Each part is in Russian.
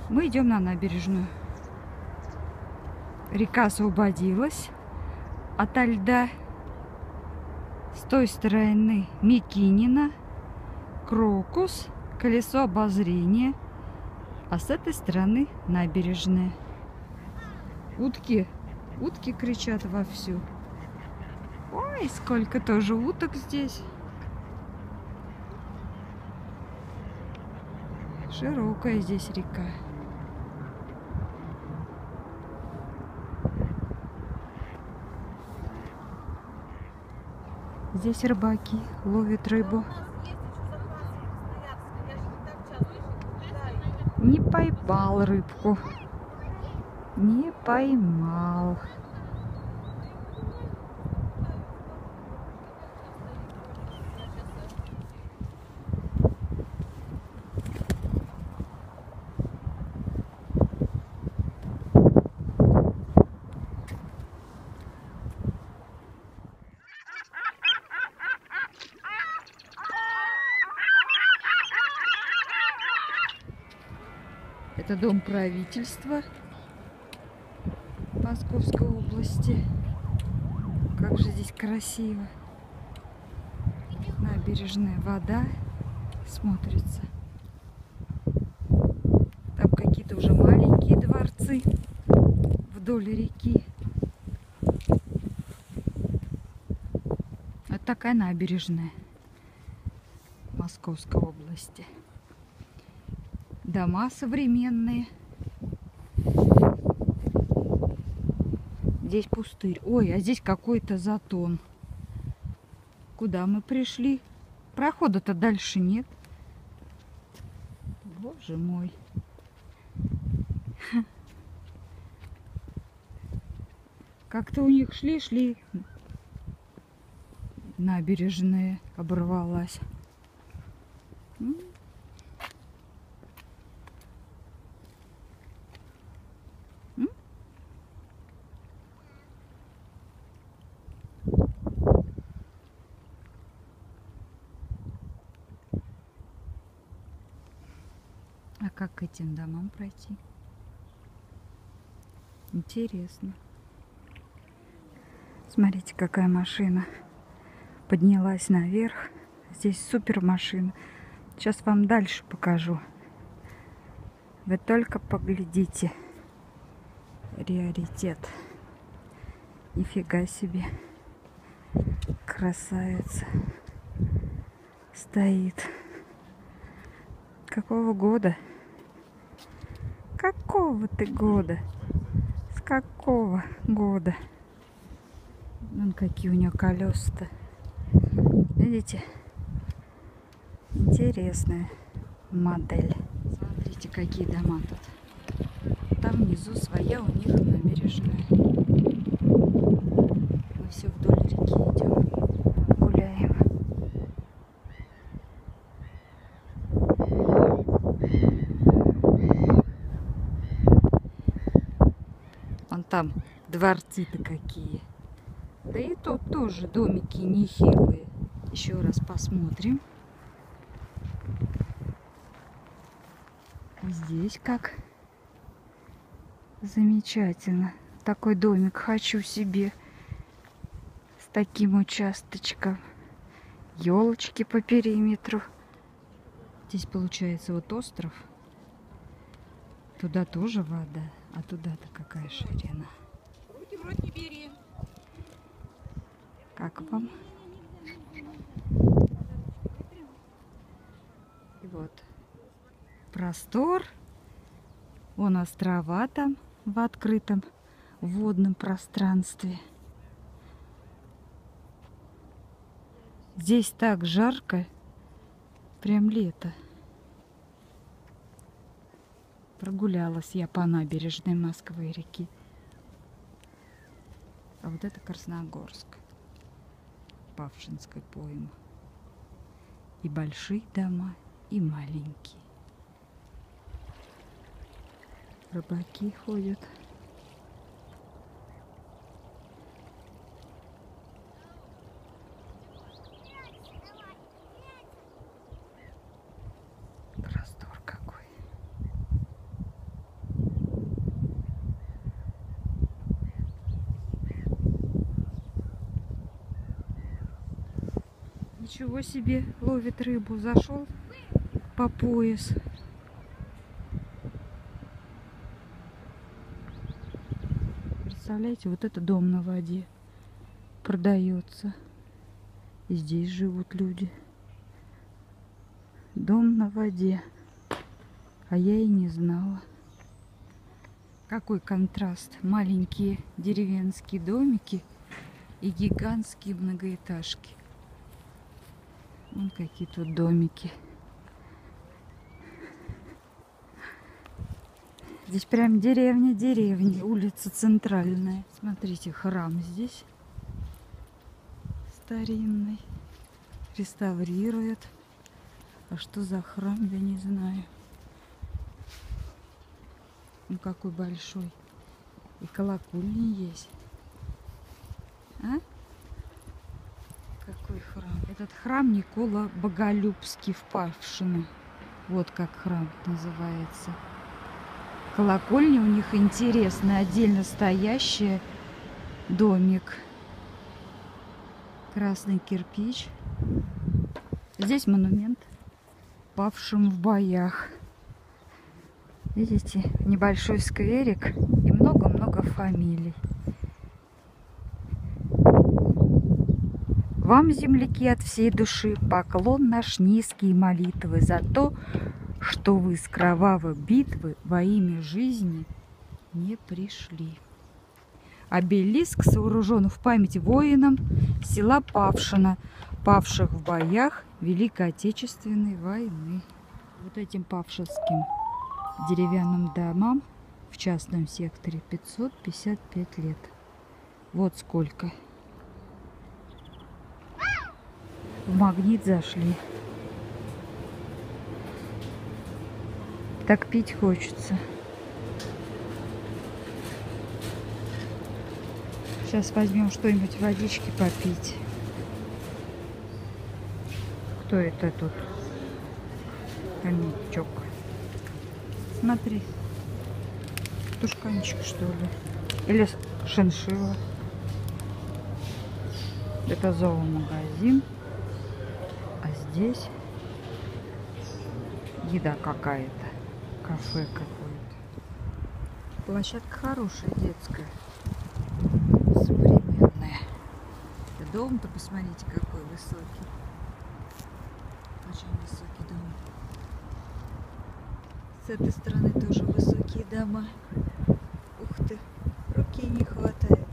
Мы идем на набережную. Река освободилась ото льда. С той стороны Микинина, Крокус, колесо обозрения, а с этой стороны набережная. Утки кричат вовсю. Ой, сколько тоже уток здесь. Широкая здесь река. Здесь рыбаки ловят рыбу. Не поймал рыбку. Не поймал. Это дом правительства Московской области. Как же здесь красиво. Набережная, вода смотрится. Там какие-то уже маленькие дворцы вдоль реки. Вот такая набережная Московской области. Дома современные. Здесь пустырь. Ой, а здесь какой-то затон. Куда мы пришли? Прохода-то дальше нет. Боже мой. Как-то у них шли. Набережная оборвалась. А как к этим домам пройти? Интересно. Смотрите, какая машина поднялась наверх. Здесь супер машина. Сейчас вам дальше покажу. Вы только поглядите. Приоритет. Нифига себе. Красавица. Стоит. Какого года? Какого ты года? С какого года? Вон какие у нее колеса-то. Видите? Интересная модель. Смотрите, какие дома тут. Там внизу своя у них набережная. Мы все вдоль реки идем. Гуляем. Вон там дворцы-то какие. Да и тут тоже домики нехилые. Еще раз посмотрим. Здесь как замечательно. Такой домик хочу себе. С таким участочком. Елочки по периметру. Здесь получается вот остров. Туда тоже вода. А туда-то какая ширина. Руки в рот не бери. Как вам? И вот простор. Вон острова там в открытом водном пространстве. Здесь так жарко. Прям лето. Прогулялась я по набережной Москвы реки. А вот это Красногорск. Павшинской поймы. И большие дома, и маленькие. Рыбаки ходят. Простор какой. Ничего себе, ловит рыбу. Зашел по пояс. Представляете, вот это дом на воде продается. И здесь живут люди. Дом на воде. А я и не знала. Какой контраст. Маленькие деревенские домики и гигантские многоэтажки. Вон какие тут домики. Здесь прям деревня. Улица центральная. Смотрите, храм здесь. Старинный. Реставрируют. А что за храм, я не знаю. Ну какой большой. И колокольня есть. А? Какой храм? Этот храм Никола Боголюбский в Павшино. Вот как храм называется. Колокольня у них интересная, отдельно стоящая. Домик. Красный кирпич. Здесь монумент павшим в боях. Видите, небольшой скверик и много-много фамилий. Вам, земляки, от всей души поклон наш низкий молитвы за то, что вы с кровавой битвы во имя жизни не пришли. Обелиск сооружен в память воинам села Павшино, павших в боях Великой Отечественной войны. Вот этим павшинским деревянным домам в частном секторе 555 лет. Вот сколько. В Магнит зашли. Так пить хочется. Сейчас возьмем что-нибудь водички попить. Кто это тут? Хомячок. Смотри. Тушканчик, что ли? Или шиншилла. Это зоомагазин. А здесь еда какая-то. Кафе какое-то. Площадка хорошая, детская. Современная. Дом-то посмотрите, какой высокий. Очень высокий дом. С этой стороны тоже высокие дома. Ух ты, руки не хватает.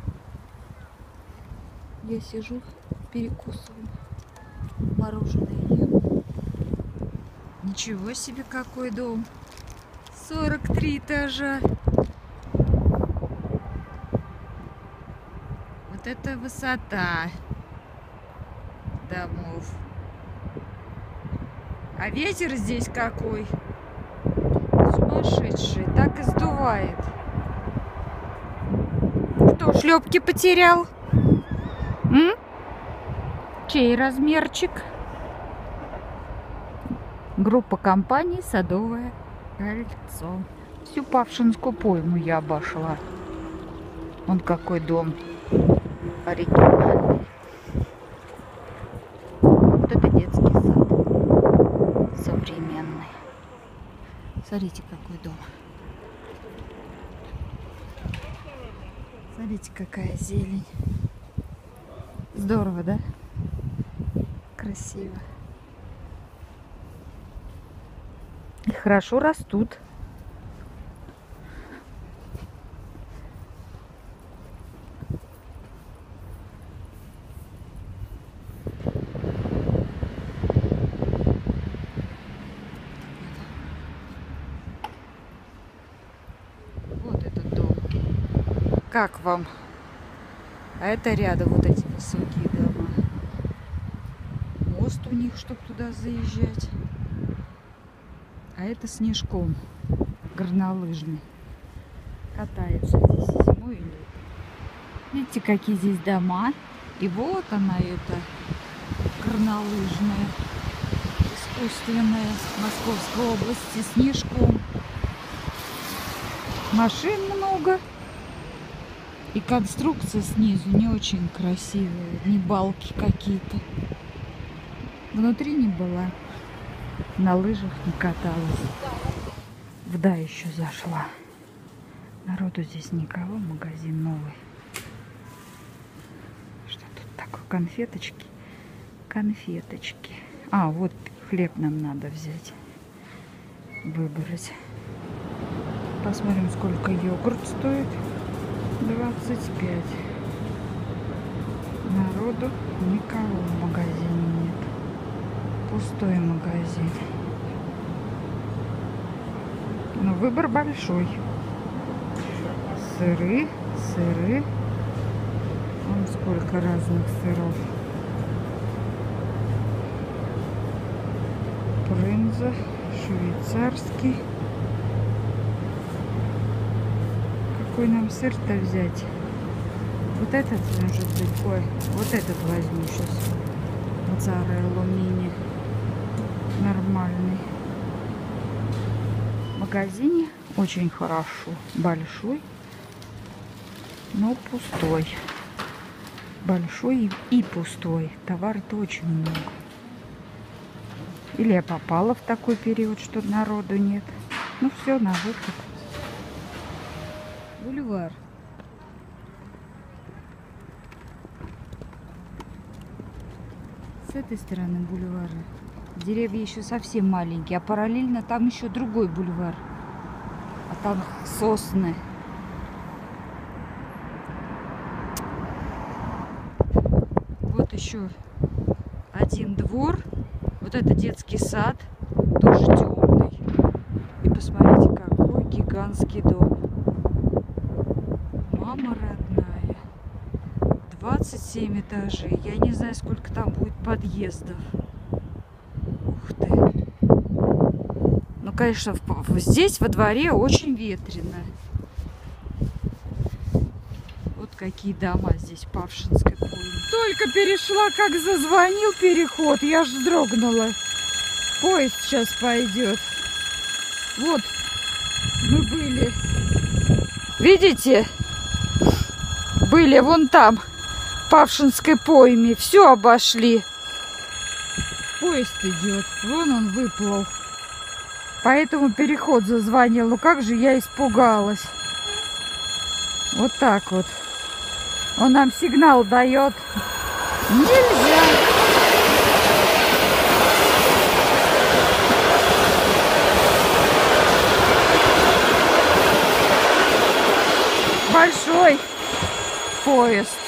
Я сижу, перекусываю. Мороженое ем. Ничего себе, какой дом. 43 этажа. Вот это высота домов. А ветер здесь какой. Сумасшедший. Так и сдувает. Кто шлепки потерял? М? Чей размерчик? Группа компаний «Садовое кольцо». Всю Павшинскую пойму я обошла. Вон какой дом оригинальный. Вот это детский сад. Современный. Смотрите, какой дом. Смотрите, какая зелень. Здорово, да? Красиво. И хорошо растут. Вот этот дом. Как вам? А это рядом вот эти высокие дома. Мост у них, чтобы туда заезжать. А это снежком горнолыжный. Катается здесь зимой и летом. Видите, какие здесь дома. И вот она, эта горнолыжная, искусственная, Московской области, снежком. Машин много. И конструкция снизу не очень красивая. Не балки какие-то. Внутри не была. На лыжах не каталась. Да, еще зашла. Народу здесь никого. Магазин новый. Что тут такое? Конфеточки. Конфеточки. А, вот хлеб нам надо взять. Выбрать. Посмотрим, сколько йогурт стоит. 25. Народу никого в магазине нет. Пустой магазин. Но выбор большой. Сыры, сыры. Вон сколько разных сыров. Брынза, швейцарский. Какой нам сыр-то взять? Вот этот, может быть. Ой, вот этот возьму сейчас. Моцарелла мини. Нормальный. В магазине очень хорошо. Большой, но пустой. Большой и пустой. Товара-то очень много. Или я попала в такой период, что народу нет. Ну все, на выход. Бульвар. С этой стороны бульвара. Деревья еще совсем маленькие, а параллельно там еще другой бульвар. А там сосны. Вот еще один двор. Вот это детский сад. Тоже темный. И посмотрите, какой гигантский дом. Мама родная. 27 этажей. Я не знаю, сколько там будет подъездов. Ух ты. Ну, конечно, здесь во дворе очень ветрено. Вот какие дома здесь, Павшинской пойме. Только перешла, как зазвонил переход, я аж вздрогнула. Поезд сейчас пойдет. Вот мы были. Видите? Были вон там, в Павшинской пойме. Все обошли. Поезд идет. Вон он выплыл. Поэтому переход зазвонил. Ну как же я испугалась. Вот так вот. Он нам сигнал дает. Нельзя. Большой поезд.